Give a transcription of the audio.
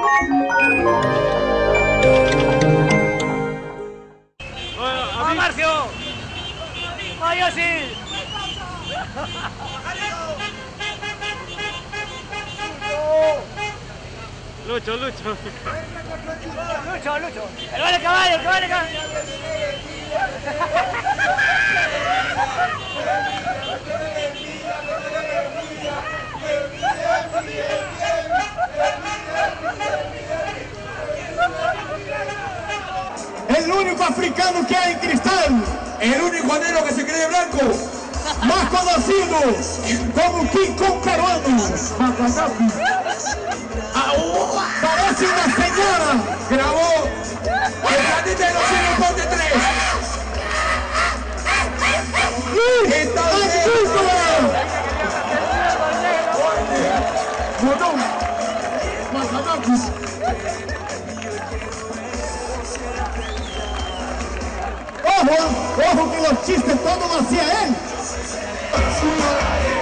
¡Va, Marcio! ¡Va, Yossi! Lucho. Lucho. ¡El vale caballo, el vale caballo! El único africano que hay en Cristal, el único negro que se cree blanco, más conocido como King Kong peruano. Parece una señora. Grabó el planeta de los simios parte 3. Ojo que los chistes todos hacia él.